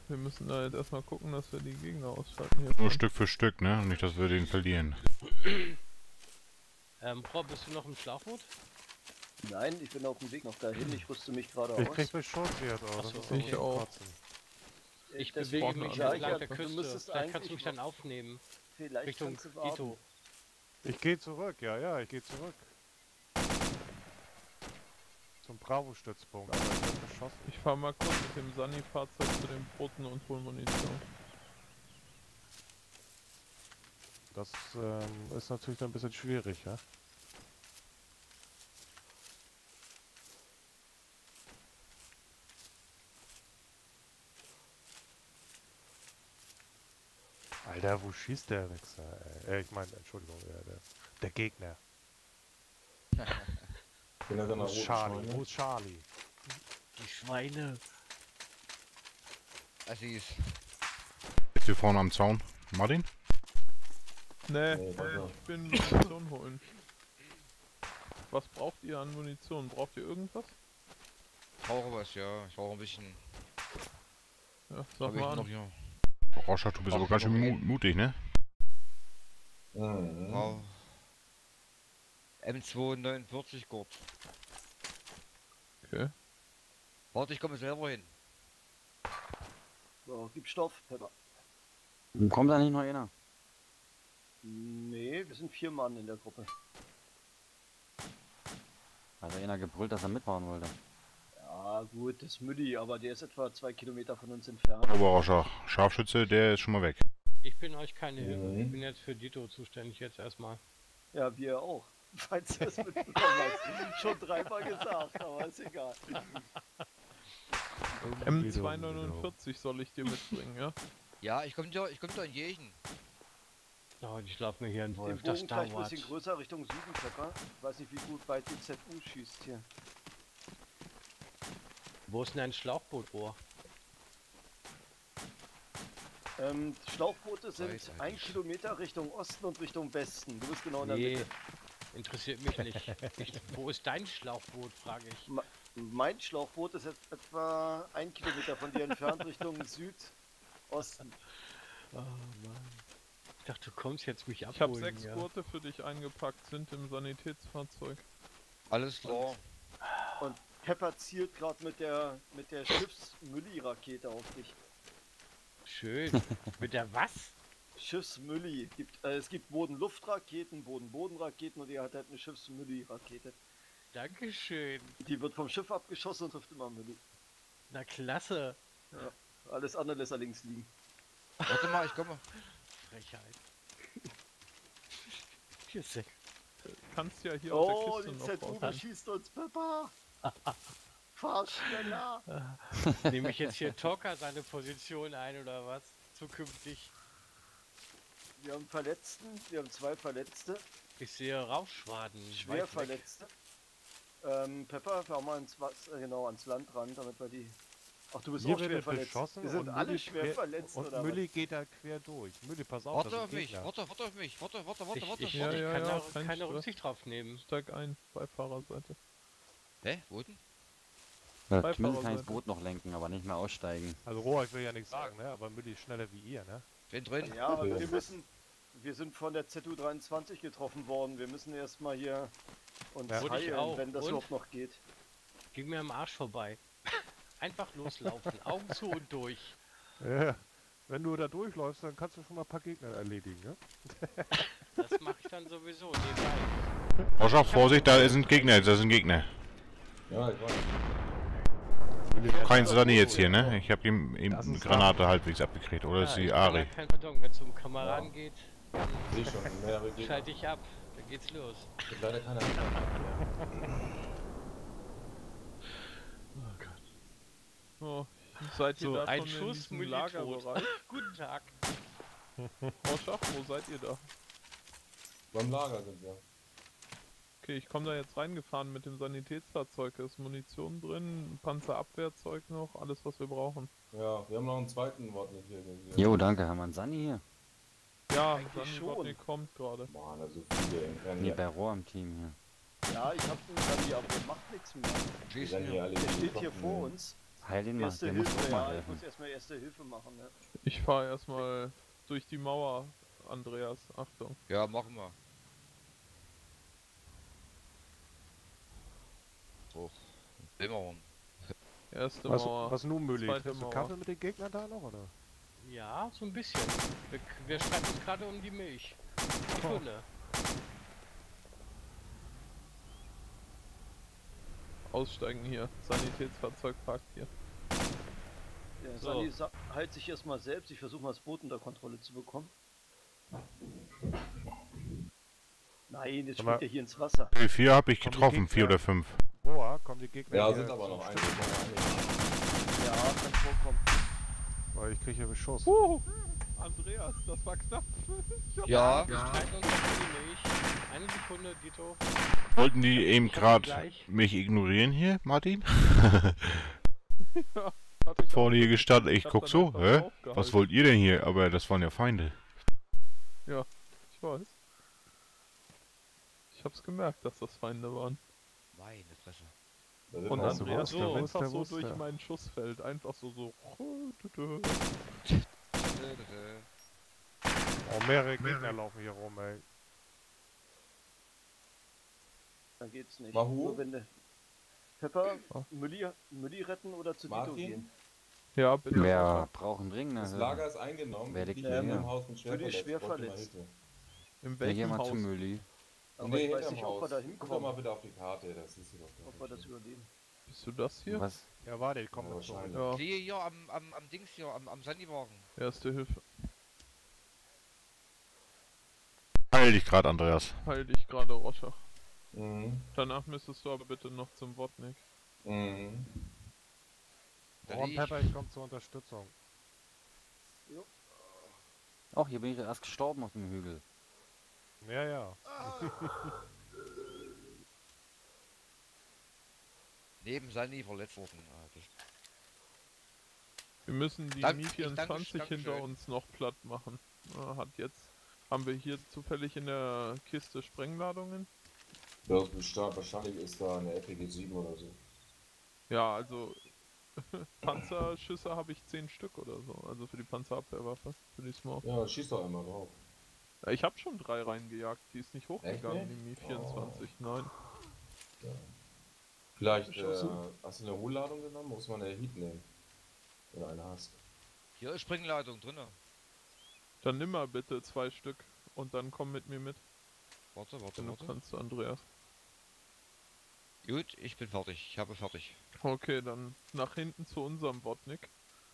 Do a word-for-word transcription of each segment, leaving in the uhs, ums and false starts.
Wir müssen da jetzt erstmal gucken, dass wir die Gegner ausschalten hier. Nur Stück für Stück, ne? Und nicht, dass wir den verlieren. ähm, Rob, bist du noch im Schlauchboot? Nein, ich bin auf dem Weg noch dahin, ich rüste mich gerade aus. Ich krieg mich schon wert aus. Achso, Das ist ich zum auch. Kotzen. Ich Das bewege brauchen mich wir entlang alle. der Du Küste. müsstest Vielleicht kannst du eigentlich mich dann aufnehmen. Vielleicht Richtung kannst du warten. Ito. Ich gehe zurück, ja, ja, ich gehe zurück. Zum Bravo-Stützpunkt, aber ich hab geschossen. Ich fahr mal kurz mit dem Sunny-Fahrzeug zu den Booten und hol Munition. Das ähm, ist natürlich dann ein bisschen schwierig, ja? Alter, wo schießt der Wichser? Ey? Äh, ich meine, Entschuldigung, ja, der, der Gegner. Bin da Wo ist Charlie? Wo ist Charlie? Die Schweine. Assis. Ist hier vorne am Zaun. Martin? Nee, Nee, warte. ich bin Munition holen. Was braucht ihr an Munition? Braucht ihr irgendwas? Ich brauche was, ja. Ich brauche ein bisschen. Ja, sag Hab ich mal noch an. hier. Rorschach, du bist aber ganz schön mu mutig, ne? Mhm. Wow. M zwei neunundvierzig Gurt. Okay. Warte, ich komme selber hin. So, gib Stoff, Pepper. Kommt da nicht noch einer? Nee, wir sind vier Mann in der Gruppe. Hat da einer gebrüllt, dass er mitfahren wollte. Ja gut, das ist Müdi, aber der ist etwa zwei Kilometer von uns entfernt. Aber Rorschach, Scharfschütze, der ist schon mal weg. Ich bin euch keine Hilfe. Mhm. Ich bin jetzt für Dito zuständig jetzt erstmal. Ja, wir auch. Falls du das mitbekommen hast. Schon dreimal gesagt, aber ist egal. M zwei neunundvierzig soll ich dir mitbringen, ja? Ja, ich komme dir, ich komme dir in Jächen. Oh, ich schlaf mir hier in Den Wolf. Bogen Das vielleicht ein dauert. bisschen größer Richtung Süden, Pepper. Ich weiß nicht, wie gut weit die Z U schießt hier. Wo ist denn ein Schlauchbootrohr? Ähm, Schlauchboote sind Weiß ein eigentlich. Kilometer Richtung Osten und Richtung Westen. Du bist genau in der Nee, Mitte. interessiert mich nicht. Ich, wo ist dein Schlauchboot, frage ich. Ma- Mein Schlauchboot ist jetzt etwa ein Kilometer von dir entfernt Richtung Südosten. Oh Mann. Ich dachte, du kommst jetzt mich abholen. Ich habe sechs ja. Gurte für dich eingepackt, sind im Sanitätsfahrzeug. Alles klar. Und Pepper zielt gerade mit der mit der Schiffsmülli-Rakete auf dich. Schön. Mit der was? Schiffsmülli. Gibt, äh, es gibt Boden-Luft-Raketen, Boden-Boden-Raketen und die hat halt eine Schiffsmülli-Rakete. Dankeschön. Die wird vom Schiff abgeschossen und trifft immer Mülli. Na klasse. Alles andere lässt er links liegen. Warte mal, ich komme. Frechheit. Hier ist sechs. Kannst ja hier aus Oh, der die Kiste Z U noch raus. beschießt uns, Pepper! Fahr schneller! Nehme ich jetzt hier Toka seine Position ein oder was? Zukünftig. Wir haben Verletzten, wir haben zwei Verletzte, Ich sehe Rauchschwaden. schwer weit weg. Verletzte. Ähm, Pepper, fahr mal ans, Wasser, äh, genau, ans Land ran, damit wir die... Ach, du bist Hier auch schwer wird verletzt. beschossen Wir sind und alle Mülli schwer quer- verletzt, Und oder Mülli geht da quer durch. Mülli, pass auf, Warte das auf sind mich. Gegner. Warte, warte auf mich. Warte, warte, warte, Ich, warte. ich, Ja, ich ja, kann ja, da kein keine Stress. Rücksicht drauf nehmen. Steig ein, Beifahrerseite. Hä? Wo denn? Ja, Bei Mülli kann Fahrerseite. das Boot noch lenken, aber nicht mehr aussteigen. Also Rohr, ich will ja nichts sagen, ne? Aber Mülli ist schneller wie ihr, ne? Bin drin. Ja, aber wir müssen... Wir sind von der Z U dreiundzwanzig getroffen worden. Wir müssen erstmal hier uns Ja. Wurde ich heilen, auch. wenn das Und? überhaupt noch geht. Ging mir am Arsch vorbei. Einfach loslaufen. Augen zu und durch. Ja. Wenn du da durchläufst, dann kannst du schon mal ein paar Gegner erledigen, ne? Das mache ich dann sowieso nebenbei. Rorschach, Vorsicht, da sind Gegner, da sind Gegner. Ja, ich weiß. Kein Sunny jetzt hier, ne? Ich habe ihm, ihm Das eine ist Granate halbwegs abgekriegt. Oder ist Ja, die ich bin Ari? da kein Pardon. Wenn es um Kameraden Ja. geht, Sehe schon, mehrere Gegner. schalte ich ab. Dann geht's los. Gibt leider keiner. Oh Gott. Oh, seid ihr So, da ein schon in Schuss, diesem Mülli Lagerbereich? Guten Tag. Rorschach, wo seid ihr da? Beim Lager sind wir. Okay, ich komme da jetzt reingefahren mit dem Sanitätsfahrzeug. Da ist Munition drin, Panzerabwehrzeug noch, alles was wir brauchen. Ja, wir haben noch einen zweiten Wort nicht hier gesehen. Jo, danke, Hermann. Sanni hier. Ja, Eigentlich Sunny schon. Rodney kommt gerade. Mann, da so viele im Rennen. Nee, bei Rohr im Team hier. Ja, ich hab den Sandy, aber der macht nichts mehr. Die Schießen rennen hier hier. alle Der in die steht hier Kopf. vor uns. Heil ihn mal, Erste der muss Hilfe, auch mal ja, ich helfen. muss erstmal erste Hilfe machen, ne? Ich fahre erstmal durch die Mauer, Andreas. Achtung. Ja, machen wir. So. Immerhorn. Erste Was, Mauer. was nun, Mülli? zweite Trinkst du Mauer. Kaffee mit den Gegnern da noch, oder? Ja, so ein bisschen. Wir, wir streiten uns gerade um die Milch. Die Kunde. Aussteigen hier. Sanitätsfahrzeug parkt hier. Der So. Sani sa- heilt sich erstmal selbst. Ich versuche mal das Boot unter Kontrolle zu bekommen. Nein, jetzt Sag mal- springt er hier ins Wasser. Okay, vier habe ich Komm, die getroffen, vier Gegner. oder fünf. Boah, kommen die Gegner Ja, hier sind aber zum noch Stück, einige. Ja, kann vorkommen. Weil ich kriege hier Beschuss. Uh, Andreas, das war knapp. Ja. Wir streiten uns um die Milch. Eine Sekunde, Dito. Wollten die eben Ich hab gerade gleich. mich ignorieren hier, Martin? Hatte ich Vorne auch- hier gestanden, ich hab guck dann so, einfach hä? aufgehalten. Was wollt ihr denn hier? Aber das waren ja Feinde. Ich weiß. Ich hab's gemerkt, dass das Feinde waren. Meine Fresse. Da sind Und noch- Weißt du Andreas was? so, Der einfach wusste, der so wusste. durch mein Schussfeld. Einfach so so. Oh, mehrere Gegner laufen hier rum, ey. Dann geht's nicht. Mahu? Nur wenn der Pepper, Oh. Mülli, Mülli retten oder zu Dito Martin? gehen. Ja, bitte. Wer braucht einen Ring? Das Ne? Lager ist eingenommen. Wer Die liegt liegen hier? im Haus mit schwer Würde ich verletzt. schwer Bräuchte mal verletzt. Hilfe. In Wir gehen welchem mal Haus? zum Mülli. Aber nee, ich weiß hinterm nicht, ob wir Haus. da Guck doch hinkommen, mal bitte auf die Karte, das ist sie doch. ob wir das überleben. Bist du das hier? Was? Ja, warte, ich komme Ja, mit zurück. wahrscheinlich. Ja, Ich stehe hier am, am, am Dings hier, am, am Sandiwagen. erste Hilfe. Heil dich gerade, Andreas. Heil dich gerade, Rorschach. Mhm. Danach müsstest du aber bitte noch zum Wodnik. Mhm. Da Oh, lieg ich. Pepper, ich komme zur Unterstützung. Ach, hier bin ich erst gestorben auf dem Hügel. Ja, ja. Neben Sani verletzt worden. Ah, das Wir müssen die Dank- Mi ich vierundzwanzig danke- hinter Dankeschön. uns noch platt machen. Ja, hat jetzt. Haben wir hier zufällig in der Kiste Sprengladungen? Ja, bestimmt- wahrscheinlich ist da eine R P G sieben oder so. Ja, also Panzerschüsse habe ich zehn Stück oder so. Also für die Panzerabwehrwaffe. Für die Smoke. Ja, schieß doch einmal drauf. Ja, ich habe schon drei reingejagt. Die ist nicht hochgegangen, nicht? die Mi vierundzwanzig. Nein. Vielleicht, äh, Beschossen. hast du eine Hohlladung genommen? Muss man eine Heat nehmen. Oder eine hast. Hier ist Springladung drinne. Dann nimm mal bitte zwei Stück und dann komm mit mir mit. Warte, warte, Wenn du warte. kannst, Andreas. Gut, ich bin fertig. Ich habe fertig. Okay, dann nach hinten zu unserem Wodnik.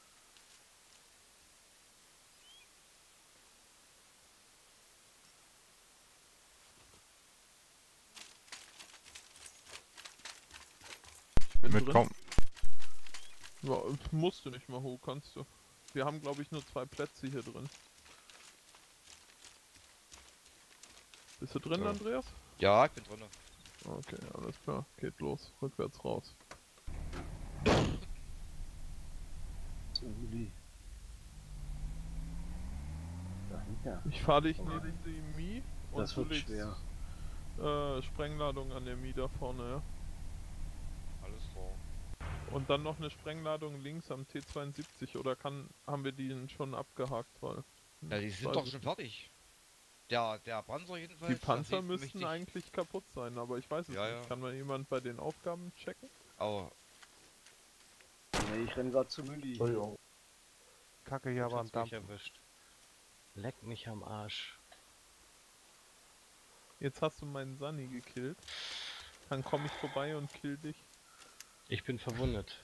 Ich bin drin. Mitkommen. Ja, musst du nicht mal hoch, kannst du. Wir haben glaube ich nur zwei Plätze hier drin. Bist du drin, Ja. Andreas? Ja, ich bin drinne. Okay, alles klar. Geht los. Rückwärts raus. So, Mülli. Dahinter. Ich fahre dich neben die Mi und Das du wird legst schwer. äh, Sprengladung an der Mi da vorne, ja. Alles klar. Und dann noch eine Sprengladung links am T zweiundsiebzig oder kann haben wir die schon abgehakt, weil Ja, die ich sind weiß doch es schon nicht. fertig. Der, der Panzer jedenfalls. Die Panzer nachdem müssten richtig- eigentlich kaputt sein, aber ich weiß es Ja, nicht. ja. Kann mal jemand bei den Aufgaben checken? Aber Nee, ich renn grad zu Mülli. Entschuldigung. Kacke hier aber am Hat's mich Dampf. erwischt. Leck mich am Arsch. Jetzt hast du meinen Sunny gekillt. Dann komme ich vorbei und kill dich. Ich bin verwundet.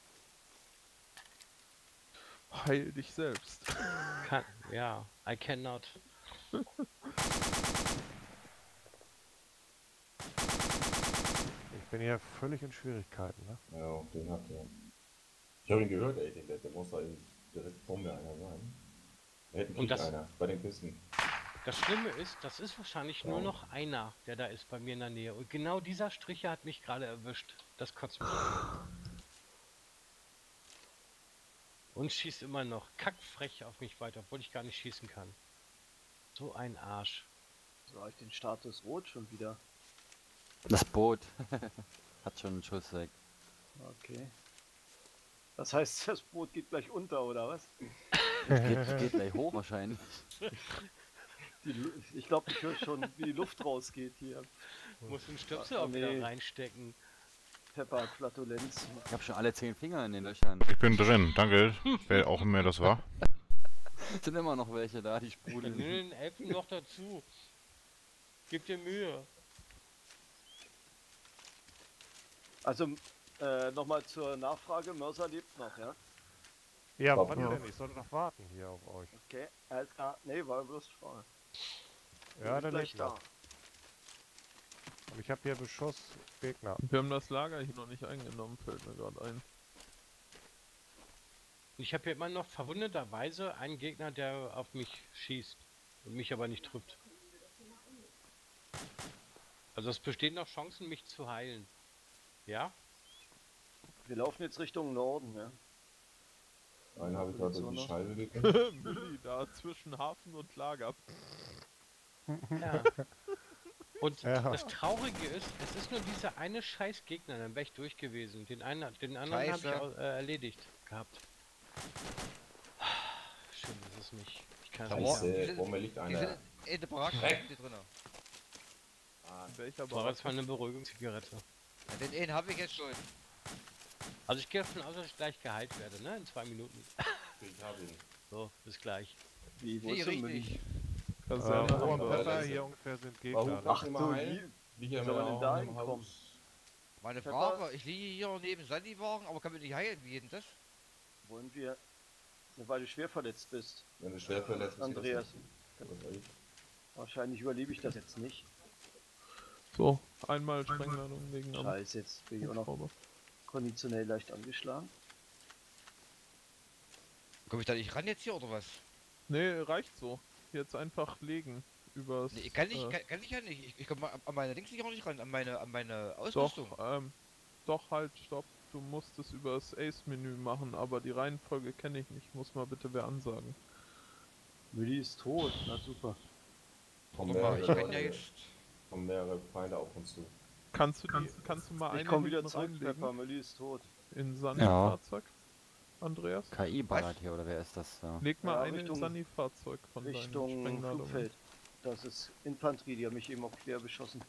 Heil dich selbst. Kann, ja, I cannot. Ich bin hier völlig in Schwierigkeiten, ne? Ja, den hat er. Ich habe ihn gehört, ey, den, der muss da eben direkt vor mir einer sein. Da hätten Und kriegt das- einer bei den Kisten. Das Schlimme ist, das ist wahrscheinlich nur Ja. noch einer, der da ist bei mir in der Nähe. Und genau dieser Striche hat mich gerade erwischt. Das kotzt mich an. Und schießt immer noch kackfrech auf mich weiter, obwohl ich gar nicht schießen kann. So ein Arsch. So, hab ich den Status rot schon wieder. Das Boot hat schon einen Schuss weg. Okay. Das heißt, das Boot geht gleich unter, oder was? Geht, geht gleich hoch wahrscheinlich. Die, Lu- ich glaube, ich höre schon, wie die Luft rausgeht hier. Muss den Stöpsel Ah, auch wieder nee. reinstecken. Pepper, Flatulenz. Ich habe schon alle zehn Finger in den Löchern. Ich bin drin, danke. Wer auch immer das war. Sind immer noch welche da, die Dann sprudeln. nimm den Elfen noch dazu. Gib dir Mühe. Also, äh, nochmal zur Nachfrage, Mörser lebt noch, ja? Ja, Ja. wann denn? Ich sollte noch warten hier auf euch. Okay, alles klar. Nee, war bloß Frage. Ja, Bin der gleich lebt noch. Und ich habe hier Beschuss Gegner. Wir haben das Lager hier noch nicht eingenommen, fällt mir gerade ein. Ich habe hier immer noch verwunderterweise einen Gegner, der auf mich schießt und mich aber nicht trifft. Also es bestehen noch Chancen, mich zu heilen. Ja? Wir laufen jetzt Richtung Norden, ja? Einen habe ich gerade durch die noch. Scheibe gekriegt. Mülli, da zwischen Hafen und Lager. Ja. Und Ja. das Traurige ist, es ist nur dieser eine scheiß Gegner, dann wäre ich durch gewesen. Den, einen, den anderen habe ich Scheiße. au- äh, erledigt gehabt. Schön, das ist nicht. Ich kann es Da nicht war- sagen. Scheiße, sind- vor mir liegt Die einer. sind in der Baracke Dreck. die drinnen. Ah, In welcher Das war Baracke? jetzt mal eine Beruhigungszigarette. Ja, den einen habe ich jetzt schon. Also ich gehe davon aus, dass ich gleich geheilt werde, ne? In zwei Minuten. ich habe ihn. So, bis gleich. Wie, wo Nee, ist denn Mülli? richtig. Äh, Kaserne Ruhe haben und wir. Pfeffer, das- hier ungefähr sind Gegner. Warum Ne? ach Ach immer so, ein? hier. Wie Wie hier soll man denn auch da im hinkommen? Haus. Meine Pfeffer? Frage, ich liege hier neben Sandy-Wagen, aber kann mich nicht heilen. Wie geht denn das? Wollen wir, weil du schwer verletzt bist, Wenn du schwer verletzt bist. Andreas. geht das nicht. Wahrscheinlich überlebe ich das jetzt nicht. So, einmal Sprengladung legen am Scheiße, jetzt bin ich auch noch Hubschrauber. konditionell leicht angeschlagen. Komme ich da nicht ran jetzt hier oder was? Nee, reicht so. Jetzt einfach legen. Übers. Nee, kann ich, äh, kann, kann ich ja nicht. Ich, ich komme an an meine Dings nicht auch nicht ran, an meine, an meine Doch, Ausrüstung. ähm, doch halt, stopp. Du musst es über das Ace-Menü machen, aber die Reihenfolge kenne ich nicht. Muss mal bitte wer ansagen. Mülli ist tot, na super. Kommen Guck mal, ich mehrere kann ja Leute- jetzt. kommen mehrere Feinde auf uns zu. Kannst du die, kannst du mal Ich eine komme wieder hinten zurück, reinlegen Pepper, Mülli ist tot. in Sani Ja. Fahrzeug? Andreas? K I ballert hier, oder wer ist das da? Leg mal Ja, eine Richtung- in Sani Fahrzeug von deinen Richtung Sprengladungen. Flugfeld. Das ist Infanterie, die haben mich eben auch quer beschossen.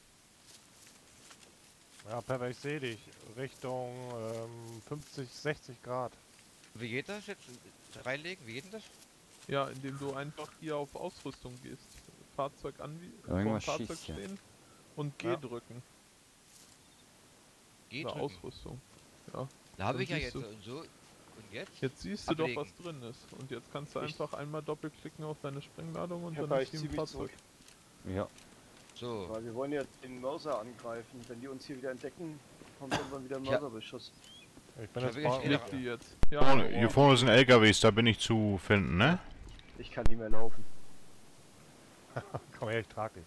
Ja, Pepper, ich sehe dich. Richtung ähm, fünfzig, sechzig Grad. Wie geht das jetzt? Reinlegen? Wie geht denn das? Ja, indem du einfach hier auf Ausrüstung gehst. Fahrzeug an, vor Irgendwas Fahrzeug schießt hier. stehen und G Ja. drücken. Geht Oder drücken. Ausrüstung. Da habe Dann ich ja siehst jetzt du. und so. Und jetzt? Jetzt siehst du Ablegen. doch, was drin ist. Und jetzt kannst du Ich- einfach einmal doppelklicken auf deine Sprengladung und Pepper, dann ich ist die zieh im mich Fahrzeug. zurück. Ja. So. Weil wir wollen ja den Mörser angreifen. Wenn die uns hier wieder entdecken, kommt irgendwann wieder ein Ja. Mörserbeschuss. Ich bin Ich jetzt hab bei jetzt Leg euch. die jetzt. Ja, Vorne, aber- hier vorne sind L K Ws, da bin ich zu finden, ne? Ich kann nicht mehr laufen. Komm her, ich trag dich.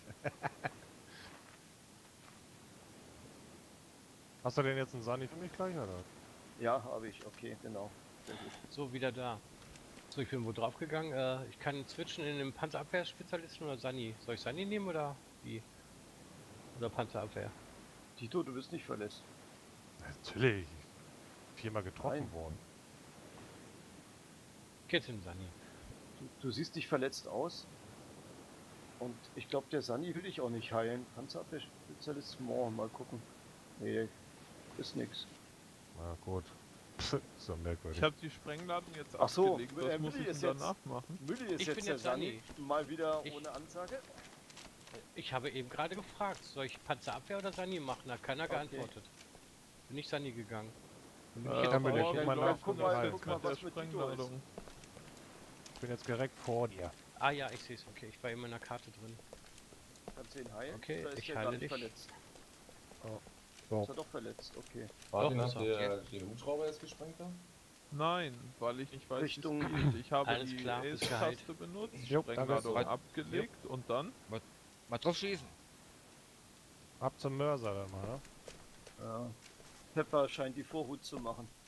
Hast du denn jetzt einen Sani für mich gleich, oder? Ja, habe ich. Okay, genau. Sehr gut. So, wieder da. So, ich bin wo draufgegangen. Äh, ich kann switchen in den Panzerabwehrspezialisten oder Sani. Soll ich Sani nehmen oder wie? Oder Panzerabwehr? Tito, du bist nicht verletzt. Natürlich. Viermal getroffen Nein. worden. Geht's in Sani. Du, du siehst nicht verletzt aus. Und ich glaube, der Sani will dich auch nicht heilen. Panzerabwehrspezialist, oh, mal gucken. Nee, ist nix. Na gut. So merkwürdig. Ich habe die Sprengladung jetzt Ach so, abgelegt. äh, Was muss Mülli ich ist denn jetzt- danach machen? Mülli ist Ich jetzt bin der jetzt Sani. Mal wieder Ich- ohne Ansage. Ich habe eben gerade gefragt, soll ich Panzerabwehr oder Sani machen? Da hat keiner Okay. geantwortet. Bin ich Sani gegangen. Dann bin Äh, ich jetzt dann bin auf ich Bauer in und meiner Lauf guck und mal, Lauf. guck mal, mit der was mit Tito ist. Sprengladung. Ich bin jetzt direkt vor dir. Ah ja, ich sehe es. Okay, ich war in meiner Karte drin. Kannst du ihn heilen? Okay, Oder ist ich der heile gar nicht dich. verletzt? So. Ist er doch verletzt, okay. Martin, Doch, hat ist er. der den Hubschrauber jetzt gesprengt da? Nein, weil ich nicht weiß, wie Richtung- es geht. Ich habe Alles die klar, bist geheilt. Ace-Taste benutzt, Jo, danke. Sprengladung Jupp. abgelegt und dann Mal drauf schießen. Ab zum Mörser dann mal, ne? Ja. Pepper scheint die Vorhut zu machen.